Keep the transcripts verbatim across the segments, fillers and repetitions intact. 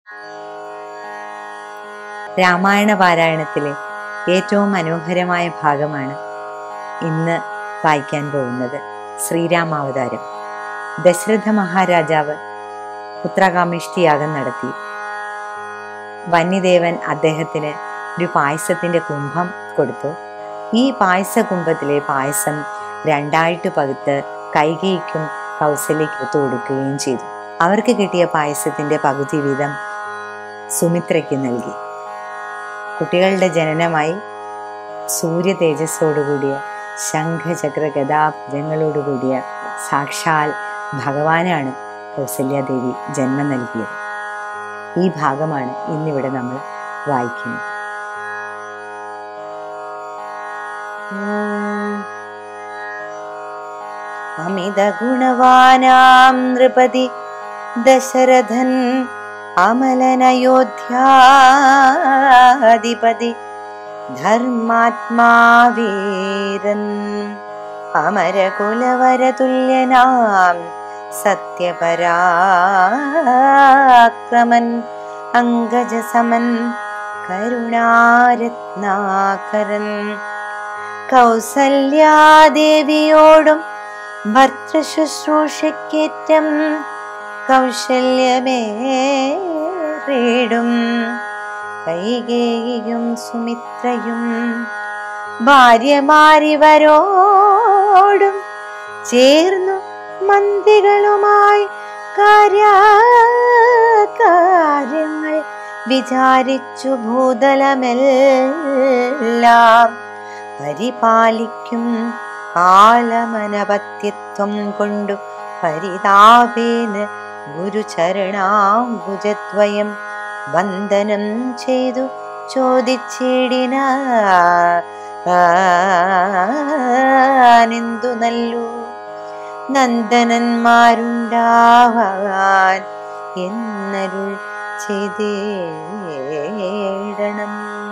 രാമായണ പാരായണത്തിലെ ഏറ്റവും മനോഹരമായ ഭാഗമാണ് ഇന്ന് വായിക്കാൻ പോകുന്നത്. ശ്രീരാമാവതാരം. ദശരഥ മഹാരാജാവ് പുത്രകാമേഷ്ടി യാഗം നടത്തി. വന്യദേവൻ അദ്ദേഹത്തിന് ഒരു പായസത്തിന്റെ കുംഭം കൊടുത്തു. ഈ പായസ കുംഭത്തിലെ പായസം രണ്ടായിട്ട് പകുത്ത് കൈകേയിക്കും കൗസല്യയ്ക്കും ഒത്തു കൊടുക്കുകയും ചെയ്തു. അവർക്ക് കിട്ടിയ പായസത്തിന്റെ പകുതി വീതം സുമിത്രയ്ക്ക് നൽകി. കുട്ടികളുടെ ജനനമായി സൂര്യ തേജസ്സോടുകൂടിയ ശംഖചക്ര ഗദാഭുജങ്ങളോടുകൂടിയ സാക്ഷാൽ ഭഗവാനാണ് കൗസല്യാദേവി ജന്മം നൽകിയത്. ഈ ഭാഗമാണ് ഇന്നിവിടെ നമ്മൾ വായിക്കുന്നത്. അമിത ഗുണവാനാം നൃപതി ദശരഥൻ അമലനയോധ്യാധിപതി ധർമാത്മാവീരൻ അമരകുലവരതുല്യനാം സത്യപരാക്രമൻ അംഗജസമൻ കരുണാരത്നാകരൻ കൗസല്യാദേവിയോടും ഭർത്തൃശുശ്രൂഷയ്ക്കേറ്റം കൗശല്യമേറിടും കൈകേയിയും സുമിത്രയും ഭാര്യമാരിവരോടും ചേർന്നു മന്ത്രികളുമായി കാര്യങ്ങൾ വിചാരിച്ചു ഭൂതലമെല്ലാം പരിപാലിക്കും കാലമനപത്യത്വം കൊണ്ടു പരിതാപേന ഗുരുചരണാംബുജദ്വയം വന്ദനം ചെയ്തു ചോദിച്ചിടിനാനെന്തു നല്ലു നന്ദനന്മാരുണ്ടാവാൻ എന്നരുൾ ചെയ്തേടണം.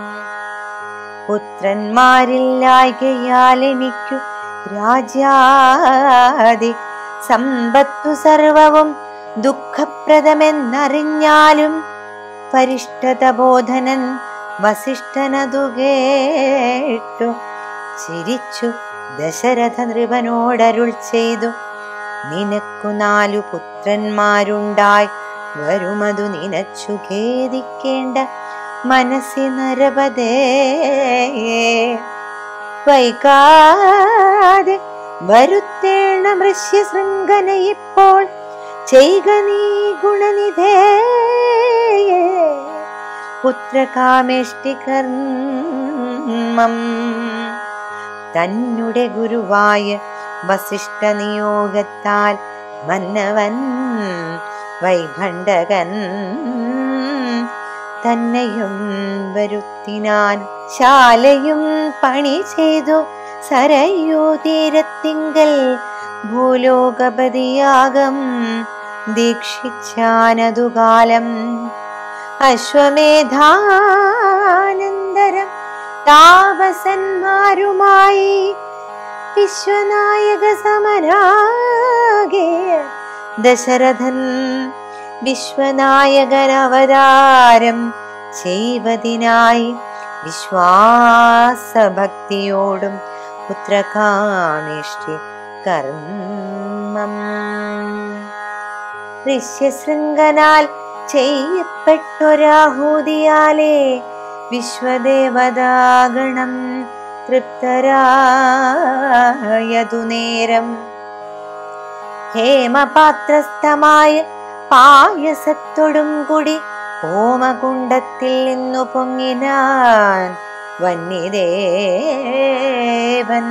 പുത്രന്മാരില്ലായ്കയാൽ എനിക്കു രാജ്യാദി സമ്പത്തു സർവവും ദുഃഖപ്രദമെന്നറിഞ്ഞാലും പരിഷ്ടതബോധനൻ വസിഷ്ഠനതു കേട്ടു ചിരിച്ചു ദശരഥ നൃപനോടരുൾ ചെയ്തു, നിനക്കു നാലു പുത്രന്മാരുണ്ടായി വരുമതു നിനച്ചു ഖേദിക്കേണ്ട മനസ്സി നരപതേ. വൈകാതെ വരുത്തേണ മൃഷ്യശൃംഖന ഇപ്പോൾ ചെയ്ക നീ ഗുണനിധേ. പുത്രകാമേഷ്ടികർമ്മം തന്നുടെ ഗുരുവായ വസിഷ്ഠ നിയോഗത്താൽ മന്നവൻ വൈഭണ്ഡകൻ തന്നെയും വരുത്തിനാൻ. ശാലയും പണി ചെയ്തു സരയൂ തീരത്തിങ്കൽ ഭൂലോകപതിയാകം ദീക്ഷിച്ചാനതുകാലം. അശ്വമേധാനന്തരം താപസന്മാരുമായി വിശ്വനായക സമരാകെ ദശരഥൻ വിശ്വനായകനവതാരം ചെയ്വതിനായി വിശ്വാസഭക്തിയോടും പുത്രകാമേഷ്ടി കർമ്മം ഋഷ്യശൃംഖനാൽ ചെയ്യപ്പെട്ടൊരാഹൂതിയാലേ വിശ്വദേവതാഗണം തൃപ്തരായതു നേരം. ഹേമപാത്രസ്ഥമായ പായസത്തോടും കൂടി ഹോമകുണ്ടത്തിൽ നിന്നു പൊങ്ങിനാൻ വന്യദേവൻ.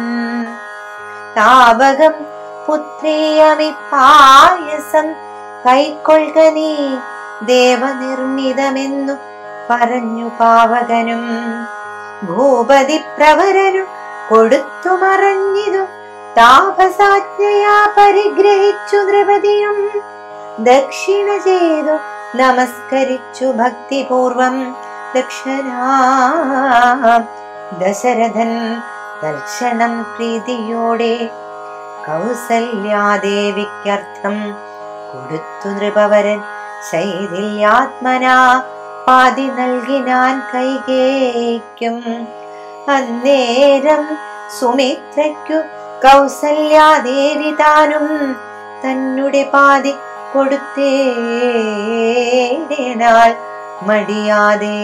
താപകം പുത്രിയമി പായസം കൈക്കൊള്ളുക നീ ദേവനിർമ്മിതമെന്നു പറഞ്ഞു പാവകനും. ഭൂപതി പ്രവരനും കൊടുത്തു മറഞ്ഞിതു താപസാജ്ഞയാ പരിഗ്രഹിച്ചു നൃപതിയും. ദക്ഷിണ ചെയ്തു നമസ്കരിച്ചു ഭക്തിപൂർവം ദക്ഷനാം ദശരഥൻ തൽക്ഷണം പ്രീതിയോടെ കൗസല്യാദേവിക്കർത്ഥം കൊടുത്തു നൃപവരൻ ശൈഥില്യാത്മനാ പാതി നൽകിനാൻ കൈകേയ്ക്കും. അന്നേരം സുമിത്രയ്ക്കു കൗസല്യാദേവി താനും തന്നുടെ പാതി കൊടുത്തേടിനാൾ മടിയാതെ.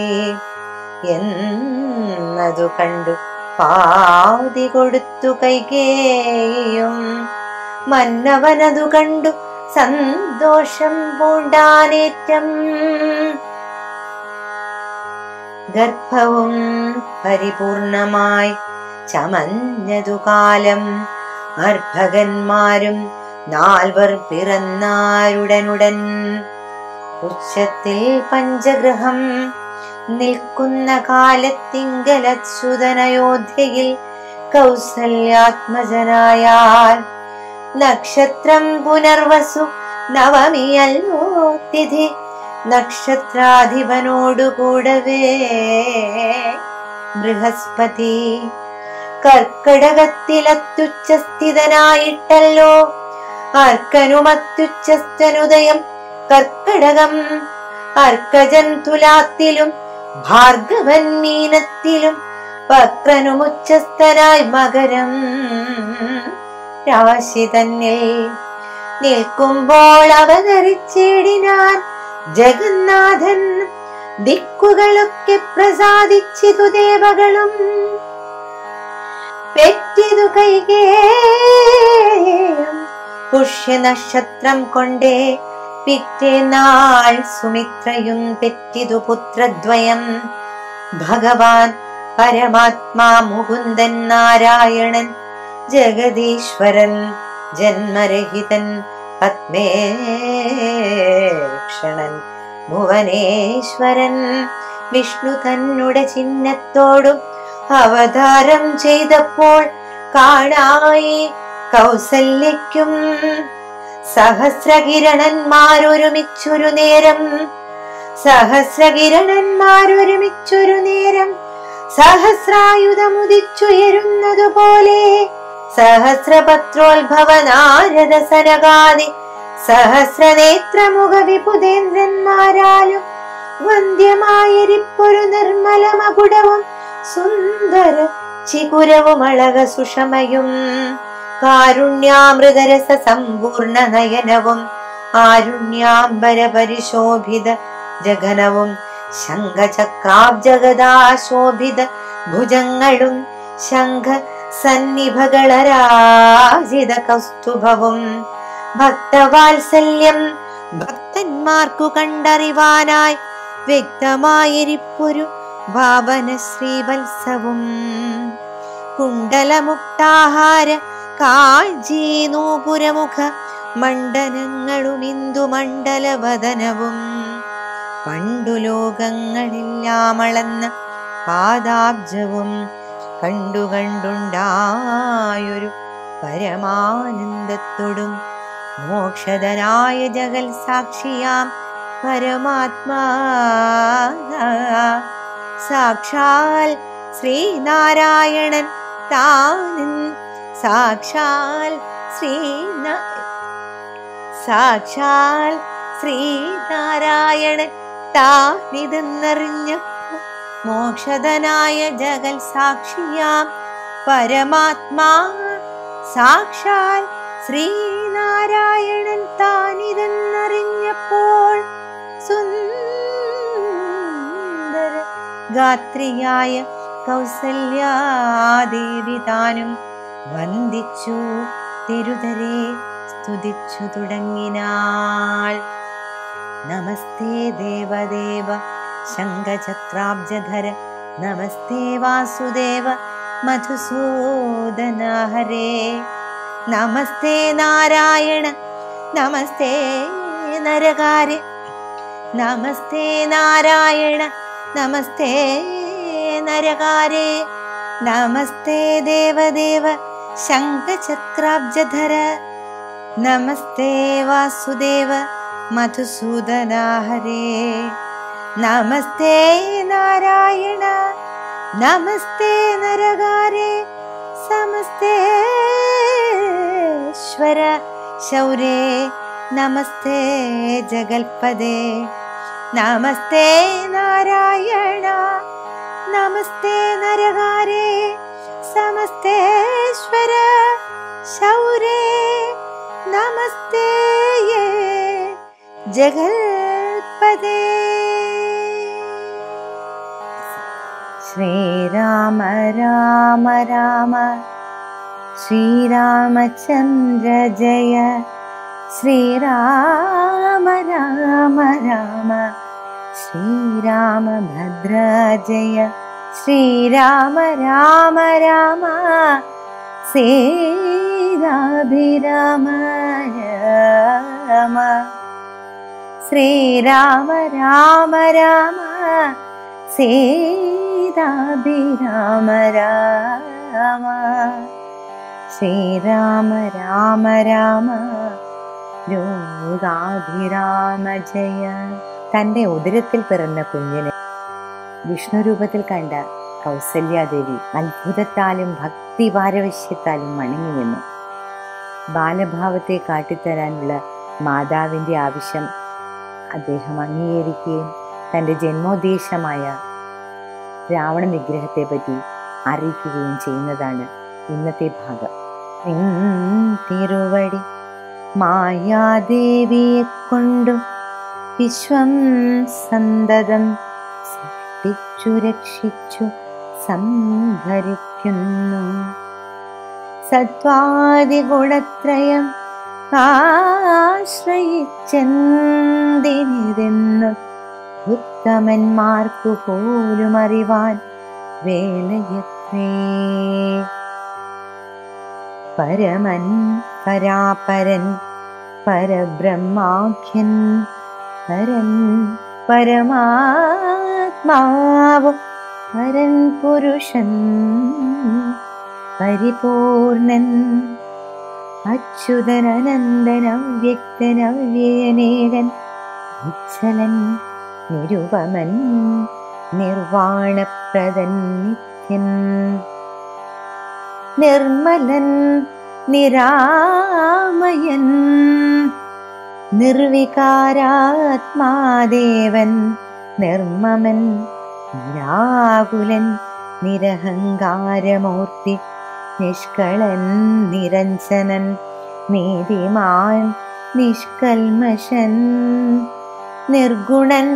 എന്നതു കണ്ടു പാതി കൊടുത്തു കൈകേയും. മന്നവനതു കണ്ടു സന്തോഷം പൂണ്ടാനേറ്റം. ഗർഭവും പരിപൂർണമായി ചമഞ്ഞതു കാലം. അർഭകന്മാരും നാൽവർ പിറന്നാരുടനുടൻ. ഉച്ചത്തിൽ പഞ്ചഗ്രഹം നിൽക്കുന്ന കാലത്തിങ്കലച്യുതനയോധ്യയിൽ കൗസല്യാത്മജനായാൽ. നക്ഷത്രം പുനർവസു നവമിയല്ലോ തിഥി. നക്ഷത്രാധിപനോടുകൂടവേ ബൃഹസ്പതി. കർക്കടകത്തിലത്യുച്ചസ്ഥിതനായിട്ടല്ലോ അർക്കനുമത്യുച്ചസ്ഥനുദയം കർക്കടകം. അർക്കജൻ തുലാത്തിലും ഭാർഗവൻ മീനത്തിലും വക്രനുമുച്ചസ്ഥനായി മകരം രാശി തന്നിൽ. നിൽക്കുമ്പോൾ അവതരിച്ചിടിനാൻ ജഗന്നാഥൻ. ദിക്കുകളൊക്കെ പ്രസാദിച്ചിതു ദേവകളും. പെറ്റിതു കൈകേയം പുഷ്യനക്ഷത്രം കൊണ്ടേ. പിറ്റേനാൾ സുമിത്രയും പെറ്റിതു പുത്രദ്വയം. ഭഗവാൻ പരമാത്മാ മുകുന്ദൻ നാരായണൻ ജഗദീശ്വരൻ ജന്മരഹിതൻ പത്മേക്ഷണൻ ഭുവനേശ്വരൻ. വിഷ്ണു തന്നുടെ ചിഹ്നത്തോടും അവതാരം ചെയ്തപ്പോൾ കാണായി കൗസല്യയ്ക്കും. സഹസ്രകിരണന്മാരൊരുമിച്ചൊരു നേരം. സഹസ്രകിരണന്മാരൊരുമിച്ചൊരു നേരം സഹസ്രായുധമുദിച്ചുയരുന്നതുപോലെ. സഹസ്രപത്രോത്ഭവ നാരദ സനകാദി സഹസ്രനേത്രമുഖ വിപുതേന്ദ്രന്മാരാലും വന്ധ്യമായിരിപ്പൊരു നിർമ്മല മകുടവും സുന്ദര ചികുരവും അളക സുഷമയും. കാരുണ്യാമൃതരസ സമ്പൂർണ നയനവും ആരുണ്യാംബര പരിശോഭിത ജഗനവും. ശംഖചക്രാബ്ജഗദാശോഭിത ഭുജങ്ങളും ശംഖ സന്നിഭകളരാജിത കൗസ്തുഭവും. ഭക്തവാത്സല്യം ഭക്തന്മാർക്കു കണ്ടറിവാനായി വ്യക്തമായിരിപ്പൊരു ഭാവന ശ്രീവത്സവും. കുണ്ടലമുക്താഹാര കാഴ്ചീ നൂപുരമുഖ മണ്ഡലങ്ങളും ഇന്ദുമണ്ഡലവദനവും. പണ്ടു ലോകങ്ങളെല്ലാം അളന്ന പാദാബ്ജവും കണ്ടു കണ്ടുണ്ടായൊരു പരമാനന്ദത്തോടും മോക്ഷദനായ ജഗൽ സാക്ഷിയാം പരമാത്മാ സാക്ഷാൽ ശ്രീനാരായണൻ താനും. സാക്ഷാൽ ശ്രീന സാക്ഷാൽ ശ്രീനാരായണൻ താനിതെന്നറിഞ്ഞ മോക്ഷദനായ ജഗൽ സാക്ഷിയാം പരമാത്മാ സാക്ഷാൽ ശ്രീനാരായണൻ താനിതെന്നറിഞ്ഞപ്പോൾ സുന്ദര ഗാത്രിയായ കൗസല്യാദേവി താനും വന്ദിച്ചു തിരുതരെ സ്തുതിച്ചു തുടങ്ങിനാൾ. നമസ്തേ ദേവദേവ ശംഖചക്രാബ്ജധര. നമസ്തേ വാസുദേവ മധുസൂദന ഹരേ. നമസ്തേ നാരായണ നമസ്തേ നരകാരെ. നമസ്തേ നാരായണ നമസ്തേ നരകാരെ. നമസ്തേ ദേവദേവ ശംഖചക്രാബ്ജധര. നമസ്തേ വാസുദേവ മധുസൂദന ഹരേ. നമസ്തേ നാരായണ നമസ്തേ നരകാരെ. സമസ്തേശ്വര ശൗരേ നമസ്തേ ജഗൽപദേ നമസ്തേ നാരായണ നമസ്തേ നരകാരേ സമസ്തേശ്വര ശൗരേ നമസ്തേ ജഗൽപദേ. ശ്രീരാമ രാമ രാമ ശ്രീരാമചന്ദ്ര ജയ ശ്രീരാമ രാമ രാമ ശ്രീരാമഭദ്ര ജയ ശ്രീരാമ രാമ രാമ സീതാഭിരാമ രാമ ശ്രീരാമ രാമ രാമ സീതാഭിരാമ രാമ ശ്രീരാമ രാമ രാമ ലോകാഭിരാമ ജയ. തൻ്റെ ഉദരത്തിൽ പിറന്ന കുഞ്ഞിനെ വിഷ്ണു രൂപത്തിൽ കണ്ട കൗസല്യാദേവി അത്ഭുതത്താലും ഭക്തി പാരവശ്യത്താലും മടങ്ങി നിന്നു. ബാലഭാവത്തെ കാട്ടിത്തരാനുള്ള മാതാവിൻ്റെ ആവശ്യം അദ്ദേഹം അംഗീകരിക്കുകയും തൻ്റെ ജന്മോദ്ദേശമായ രാവണ നിഗ്രഹത്തെ പറ്റി അറിയിക്കുകയും ചെയ്യുന്നതാണ് ഇന്നത്തെ ഭാഗം. തിരുവടി മായാദേവിയെ കൊണ്ടു വിശ്വം സന്തതം സൃഷ്ടിച്ചു രക്ഷിച്ചു സംഹരിക്കുന്നു. സത്വാദി ഗുണത്രയം ആശ്രയിച്ചെന്തിനിരുന്നു ഉത്തമന്മാർക്കു പോലും അറിവാൻ വേലയത്രേ. പരമൻ പരാപരൻ പരബ്രഹ്മാഖ്യൻ പരൻ പരമാത്മാവും പരൻ പുരുഷൻ പരിപൂർണൻ അച്യുതൻ അനന്തൻ അവ്യക്തൻ അവ്യയനേകൻ നിശ്ചലൻ നിരുപമൻ നിർവാണപ്രദൻ നിത്യൻ നിർമ്മലൻ നിരാമയൻ നിർവികാരാത്മാദേവൻ നിർമ്മമൻ നിരാകുലൻ നിരഹങ്കാരമൂർത്തി നിഷ്കളൻ നിരഞ്ജനൻ നീതിമാൻ നിഷ്കൽമഷൻ നിർഗുണൻ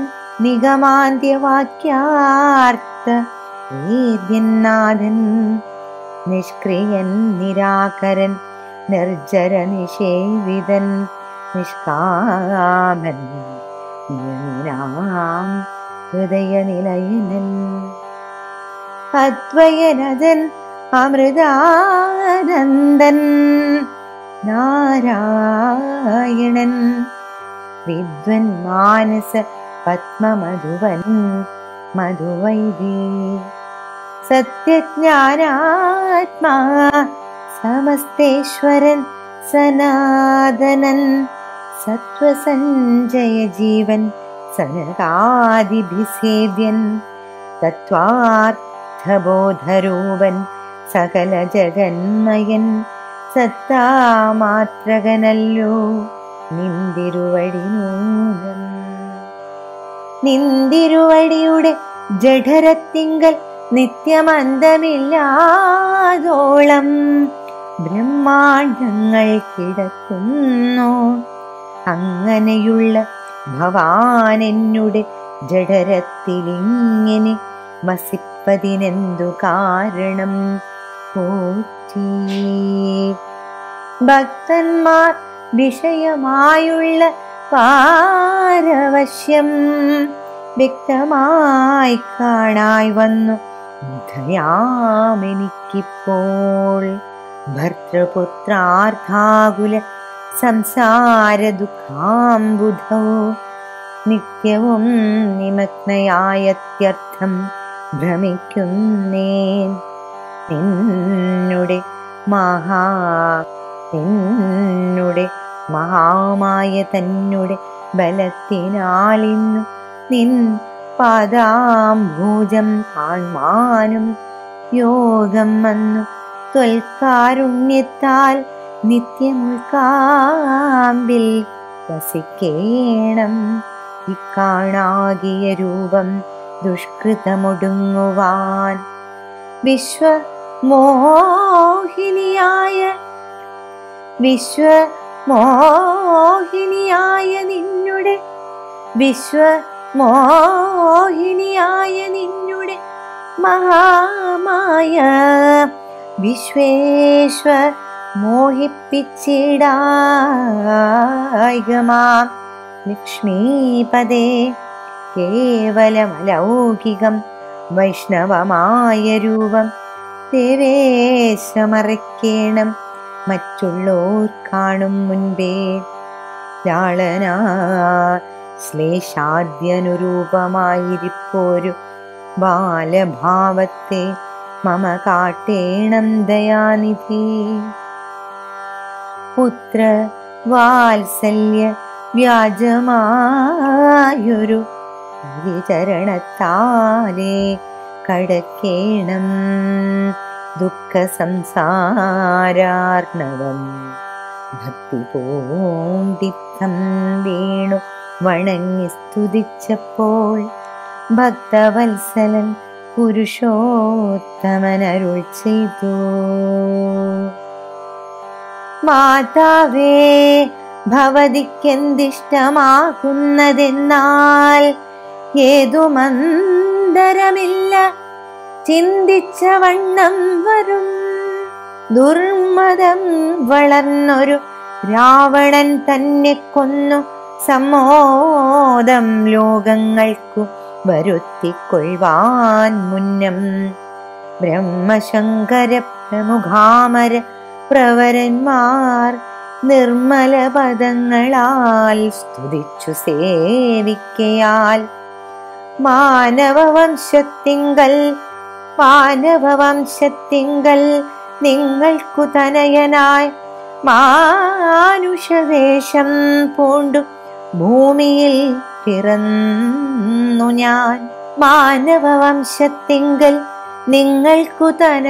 നിഗമാന്ത്യവാക്യാർത്ഥ വേദ്യനാഥൻ നിഷ്ക്രിയൻ നിരാകരൻ നിർജര നിഷേവിതൻ നിഷ്കാമൻ നിയമിനാം ഹൃദയനിലയനൻ അദ്വയനജൻ അമൃതാനന്ദൻ നാരായണൻ വിദ്വൻ മാനസ പത്മമധുവൻ മധുവൈദീ സത്യജ്ഞാനാത്മാ സമസ്തേശ്വരൻ സനാതനൻ സത്വസഞ്ജയ ജീവൻ സനകാദിഭിസേവ്യൻ തത്വാർത്ഥബോധരൂപൻ സകല ജഗന്മയൻ സത്താമാത്രകനല്ലോ നിന്തിരുവടി നൂനം. നിന്തിരുവടിയുടെ ജഠരത്തിങ്കൽ നിത്യമന്തമില്ലാതോളം ബ്രഹ്മാണ്ഡങ്ങൾ കിടക്കുന്നു. അങ്ങനെയുള്ള ഭവാനെന്നുടെ ജഠരത്തിലിങ്ങനെ വസിപ്പതിനെന്തു കാരണം പോറ്റി. ഭക്തന്മാർ വിഷയമായുള്ള പാരവശ്യം വ്യക്തമായി കാണായി വന്നു മുഖയാമെനിക്കിപ്പോൾ. ഭർത്തൃപുത്രാർത്ഥാകുല സംസാര ദുഃഖാംബുധോ നിത്യവും നിമഗ്നയായത്യർത്ഥം ഭ്രമിക്കുന്നേൻ. നിന്നുടെ മഹാ നിന്നുടെ മഹാമായ തന്നെ ബലത്തിനാളിന്നു നിൻ പാദാംഭൂജം കാൺമാനും യോഗം വന്നു. ത്വൽക്കാരുണ്യത്താൽ നിത്യമുൾക്കാമ്പിൽ വസിക്കേണം. ഇക്കാണാകിയ രൂപം ദുഷ്കൃതമൊടുങ്ങുവാൻ വിശ്വമോഹിനിയായ വിശ്വമോഹിനിയായ നിന്നുടെ വിശ്വമോഹിനിയായ നിന്നുടെ മഹാമായ വിശ്വേശ്വ മോഹിപ്പിച്ചിടായികമാം ലക്ഷ്മീപദേ. കേവലമലൗകികം വൈഷ്ണവമായ രൂപം ദേവേശമറിക്കേണം മറ്റുള്ളോർ കാണും മുൻപേ. ലാളനാ ശ്ലേഷാദ്യനുരൂപമായിരിപ്പോരു ബാലഭാവത്തെ മമ കാട്ടേണം ദയാനിധി. പുത്ര വാത്സല്യ വ്യാജമായൊരു വിചരണത്താലേ കടക്കേണം ദുഃഖ സംസാരാർണവം. ഭക്തി പൂണ്ടിത്തം വീണു വണങ്ങി സ്തുതിച്ചപ്പോൾ ഭക്തവത്സലൻ പുരുഷോത്തമനരുൾ ചെയ്തു. മാതാവേ, ഭവതിക്കെന്തിഷ്ടമാകുന്നതെന്നാൽ ഏതു മന്ദരമില്ല ചിന്തിച്ച വണ്ണം വരും. ദുർമതം വളർന്നൊരു രാവണൻ തന്നെ കൊന്നു സമ്മോദം ലോകങ്ങൾക്കു വരുത്തിക്കൊള്ളുവാൻ മുന്നം ബ്രഹ്മശങ്കര പ്രമുഖാമര പ്രവരന്മാർ നിർമ്മല പദങ്ങളാൽ സ്തുതിച്ചു സേവിക്കയാൽ മാനവവംശത്തിങ്കൽ മാനവവംശത്തിങ്കൽ നിങ്ങൾക്കു തനയനായി മാനുഷവേഷം പൂണ്ടു ഭൂമിയിൽ പിറന്നു ഞാൻ. മാനവവംശത്തിങ്കൽ നിങ്ങൾക്കു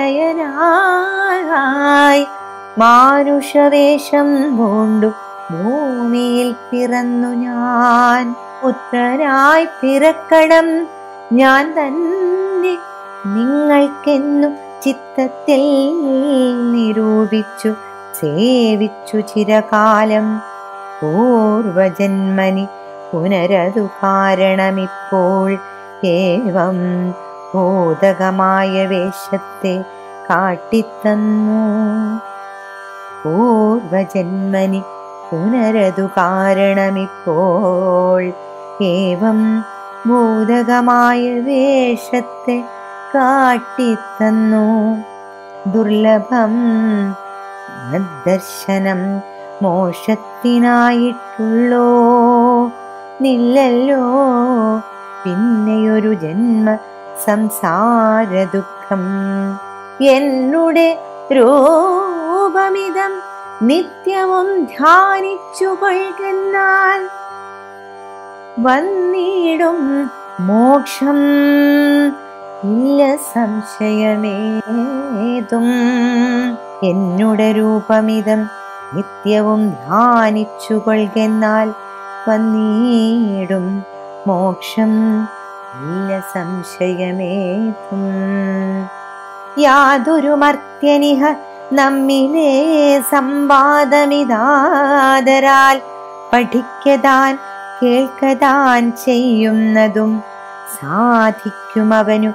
തനയനായി മാനുഷവേഷം പൂണ്ടു ഭൂമിയിൽ പിറന്നു ഞാൻ. പുത്രനായി പിറക്കണം ഞാൻ തന്നെ നിങ്ങൾക്കെന്നു ചിത്തത്തിൽ നിരൂപിച്ചു സേവിച്ചു ചിരകാലം. പൂർവജന്മനി പുനരതു കാരണമിപ്പോൾ ഏവം ബോധകമായ വേഷത്തെ കാട്ടിത്തന്നു. പൂർവജന്മനി പുനരതു കാരണമിപ്പോൾ ഏവം ബോധകമായ വേഷത്തെ കാട്ടിത്തന്നു. ദുർലഭം ദർശനം മോക്ഷത്തിനായിട്ടുള്ളോ നില്ലല്ലോ പിന്നെയൊരു ജന്മ സംസാര ദുഃഖം. എന്നുടെ രൂപമിതം നിത്യവും ധ്യാനിച്ചു കൊള്ളുന്നാൽ വന്നിടും മോക്ഷം ഇല്ല സംശയമേതും. എന്നുടെ രൂപമിതം നിത്യവും ധ്യാനിച്ചു കൊള്ളുന്നാൽ വന്നിടും മോക്ഷം ഇല്ല സംശയമേതും. യാതൊരു മർത്യനിഹ നമ്മിലെ സംവാദമിതാദരാൽ പഠിക്കതാൻ കേൾക്കതാൻ ചെയ്യുന്നതും സാധിക്കും അവനു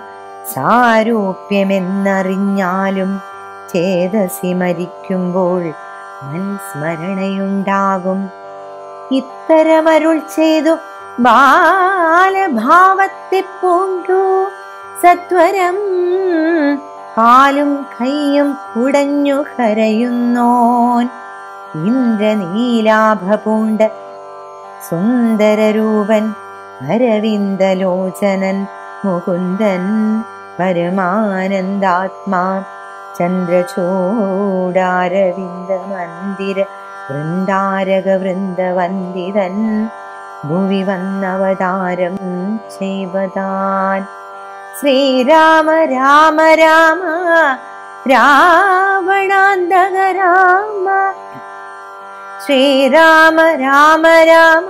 സാരൂപ്യമെന്നറിഞ്ഞാലും ചേതസി മരിക്കുമ്പോൾ മൽസ്മരണയുണ്ടാകും. ഇത്തരമരുൾ ചെയ്തു ബാലഭാവത്തെ പൂണ്ടു സത്വരം കാലും കൈയും കുടഞ്ഞു കരയുന്നോൻ. ഇന്ദ്രനീലാഭ പൂണ്ട സുന്ദരരൂപൻ അരവിന്ദലോചനൻ മുകുന്ദൻ പരമാനന്ദാത്മാ ചന്ദ്രചൂടാരവിന്ദ മന്ദിര വൃന്ദാരക വൃന്ദവന്ദിതൻ ഭുവി വന്നവതാരം ചെയ്വതാൻ. ശ്രീരാമ രാമ രാമ രാവണാന്തക രാമ ശ്രീരാമ രാമ രാമ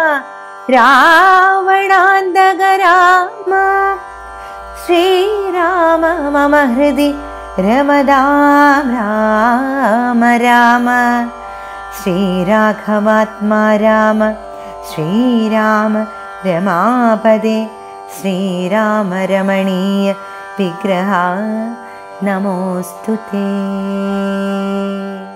രാവണാന്തക രാമ ശ്രീരാമ മമ ഹൃദി രമതാം രാമ രാമ ശ്രീരാഘവാത്മാ രാമ ശ്രീരാമ രമാപദേ ശ്രീരാമ രമണീയ വിഗ്രഹ നമോസ്തുതേ.